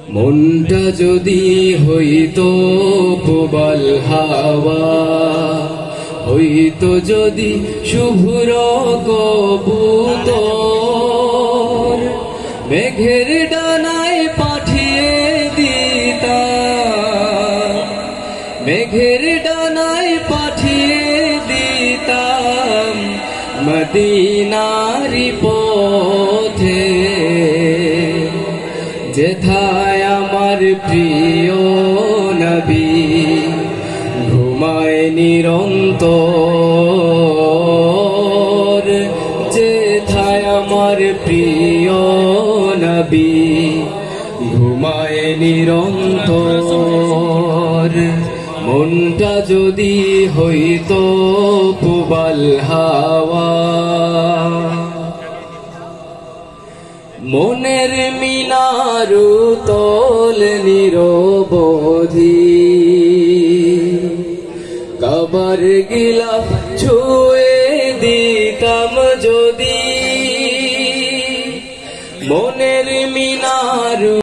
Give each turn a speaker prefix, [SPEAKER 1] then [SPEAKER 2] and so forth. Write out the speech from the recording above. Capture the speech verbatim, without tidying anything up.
[SPEAKER 1] মনটা যদি হইতো প্রবাল হাওয়া, হইতো যদি শুভ্র কবুতর, মেঘের ডানায় পাঠিয়ে দিতাম, মেঘের ডানায় পাঠিয়ে দিতাম মদিনারি পথে, যেথায় আমার প্রিয় নবী ঘুমায় নিরন্তর, যেথায় আমার প্রিয় নবী ঘুমায় নিরন্তর। মনটা যদি হইতো প্রবাল হাওয়া, মনের মিনারু তল নিরবধি, কাবার গিলাফ ছুঁয়ে দিতাম যদি, মনের মিনারু